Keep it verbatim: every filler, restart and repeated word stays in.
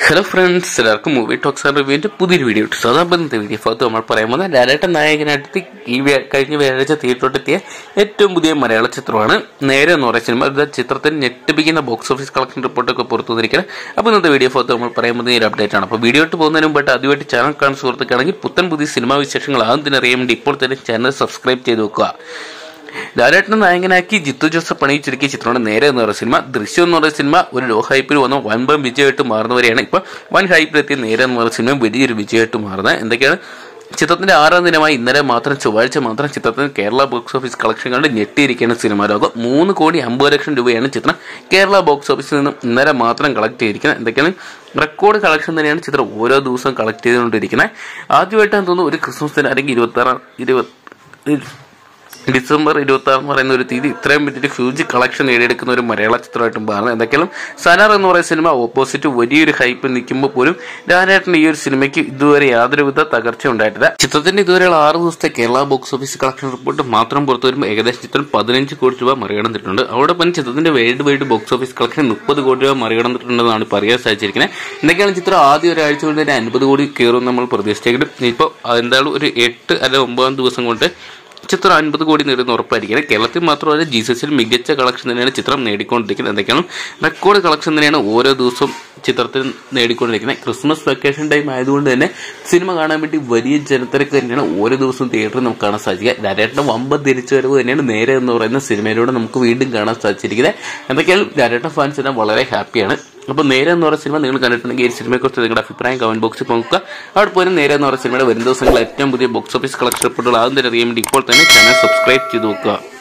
Hello friends, എല്ലാവർക്കും movie talks റിവ്യൂവിന്റെ പുതിയൊരു വീഡിയോ ഇട്ടു. അതാപത്തെ വീഡിയോ ഭാഗത്ത് നമ്മൾ പറയാൻ പോകുന്നത് ലാലേട്ടൻ നായകനായിട്ട് ഈ കഴിഞ്ഞ വ്യാഴാഴ്ച തിയേറ്ററിലെത്തിയ ഏറ്റവും പുതിയ മലയാള ചിത്രമാണ് നേരെ എന്ന് പറയുന്ന സിനിമ. ഇത് ചിത്രത്തിന് ഞെട്ടിപ്പിക്കുന്ന ബോക്സ് ഓഫീസ് കളക്ഷൻ റിപ്പോർട്ടൊക്കെ പുറത്തു വന്നിരിക്കുന്നത്. അപ്പോൾ ഇന്നത്തെ വീഡിയോ ഭാഗത്ത് നമ്മൾ പറയാൻ പോകുന്ന ഒരു അപ്ഡേറ്റ് ആണ്. അപ്പോൾ വീഡിയോ ഇട്ട് പോകുന്നതിന് മുമ്പായിട്ട് ആദ്യമായിട്ട് ചാനൽ കാണുന്ന സുഹൃത്തുക്കാണെങ്കിൽ പുത്തൻ പുതിയ സിനിമാ വിശേഷങ്ങൾ ആദ്യം അറിയാൻ വേണ്ടി ഇപ്പോൾ തന്നെ ചാനൽ സബ്സ്ക്രൈബ് ചെയ്ത് വെക്കുക. ലാലേട്ടനെ നായകനാക്കി ജിത്തു ജോസഫ് പണിയിച്ചിരിക്കിയ ചിത്രമാണ് നേരെ എന്ന് പറയുന്ന സിനിമ. ദൃശ്യം എന്ന് പറയുന്ന സിനിമ ഒരു ലോ ഹൈപ്പിൽ വന്ന വൻപൻ വിജയമായിട്ട് മാറുന്നവരെയാണ് ഇപ്പോൾ വൻ ഹൈപ്പിലെത്തിയ നേരെ എന്ന് പറയുന്ന സിനിമ വലിയൊരു വിജയമായിട്ട് മാറുന്നത്. എന്തൊക്കെയാണ് ചിത്രത്തിന്റെ ആറാം ദിനമായി ഇന്നലെ മാത്രം ചൊവ്വാഴ്ച മാത്രം ചിത്രത്തിന് കേരള ബോക്സ് ഓഫീസ് കളക്ഷൻ കണ്ട് ഞെട്ടിയിരിക്കുകയാണ് സിനിമാ ലോകം. മൂന്ന് കോടി അമ്പത് ലക്ഷം രൂപയാണ് ചിത്രം കേരള ബോക്സ് ഓഫീസിൽ നിന്നും ഇന്നലെ മാത്രം കളക്ട് ചെയ്തിരിക്കുന്നത്. എന്തൊക്കെയാണ് റെക്കോർഡ് കളക്ഷൻ തന്നെയാണ് ചിത്രം ഓരോ ദിവസവും കളക്ട് ചെയ്തുകൊണ്ടിരിക്കുന്നത്. ആദ്യമായിട്ടാണ് തോന്നുന്നു ഒരു ക്രിസ്മസിന് അല്ലെങ്കിൽ ഇരുപത്തി ആറാം ഇരുപത്തി ഡിസംബർ ഇരുപത്തി ആറ് എന്ന് പറയുന്ന ഒരു തീയതി ഇത്രയും വലിയൊരു ഹ്യൂജ് കളക്ഷൻ നേടിയെടുക്കുന്ന ഒരു മലയാള ചിത്രമായിട്ടും മാറുന്നത്. എന്തൊക്കെയാണ് സനാർ എന്ന് പറയുന്ന സിനിമ ഓപ്പോസിറ്റ് വലിയൊരു ഹൈപ്പ് നിൽക്കുമ്പോൾ പോലും ലാലേട്ടന്റെ ഈ ഒരു സിനിമയ്ക്ക് ഇതുവരെ യാതൊരുവിധ തകർച്ച ഉണ്ടായിട്ടില്ല. ചിത്രത്തിന്റെ ഇതുവരെയുള്ള ആറ് ദിവസത്തെ Kerala box office collection report മാത്രം പുറത്തു വരുമ്പോൾ ഏകദേശം ചിത്രം പതിനഞ്ച് കോടി രൂപ മറികടന്നിട്ടുണ്ട്. അതോടൊപ്പം ചിത്രത്തിന്റെ world wide box office collection മുപ്പത് കോടി രൂപ മറികടന്നിട്ടുണ്ടെന്നാണ് ഇപ്പോൾ അറിയാൻ സാധിച്ചിരിക്കുന്നത്. എന്തൊക്കെയാണ് ചിത്രം ആദ്യ ഒരാഴ്ച കൊണ്ട് തന്നെ അൻപത് കോടി കയറും നമ്മൾ പ്രതീക്ഷിച്ചെങ്കിലും ഇപ്പോൾ എന്തായാലും ഒരു എട്ട് അല്ലെങ്കിൽ ഒമ്പതാം ദിവസം കൊണ്ട് ചിത്രം അൻപത് കോടി നേടുന്ന ഉറപ്പായിരിക്കുന്നത്. കേരളത്തിൽ മാത്രമല്ല ജി സി എസിൽ മികച്ച കളക്ഷൻ തന്നെയാണ് ചിത്രം നേടിക്കൊണ്ടിരിക്കുന്നത്. എന്തൊക്കെയാണ് റെക്കോർഡ് കളക്ഷൻ തന്നെയാണ് ഓരോ ദിവസവും ചിത്രത്തിൽ നേടിക്കൊണ്ടിരിക്കുന്നത്. ക്രിസ്മസ് വെക്കേഷൻ ടൈം ആയതുകൊണ്ട് തന്നെ സിനിമ കാണാൻ വേണ്ടി വലിയ ജനത്തിരക്ക് തന്നെയാണ് ഓരോ ദിവസവും തിയേറ്ററിൽ നമുക്ക് കാണാൻ സാധിക്കുക. ലാലേട്ടൻ്റെ വമ്പൻ തിരിച്ചുവരവ് തന്നെയാണ് നേരെ എന്ന് പറയുന്ന സിനിമയിലൂടെ നമുക്ക് വീണ്ടും കാണാൻ സാധിച്ചിരിക്കുന്നത്. എന്തൊക്കെയാണ് ലാലേട്ടൻ ഫാൻസ് എല്ലാം വളരെ ഹാപ്പിയാണ്. അപ്പോൾ നേരെ എന്ന് പറയുന്ന സിനിമ നിങ്ങൾ കണ്ടിട്ടുണ്ടെങ്കിൽ ഈ സിനിമയെക്കുറിച്ച് നിങ്ങളുടെ അഭിപ്രായം കമന്റ് ബോക്സിൽ നോക്കുക. അവിടെ പോലും നേരെ എന്ന് പറയുന്ന സിനിമയുടെ വരും ദിവസങ്ങളിൽ ഏറ്റവും പുതിയ ബോക്സ് ഓഫീസ് കളക്ഷൻ റിപ്പോർട്ടുകൾ ആദ്യം തന്നെ അറിയാൻ വേണ്ടി ഇപ്പോൾ തന്നെ ചാനൽ സബ്സ്ക്രൈബ് ചെയ്ത് നോക്കുക.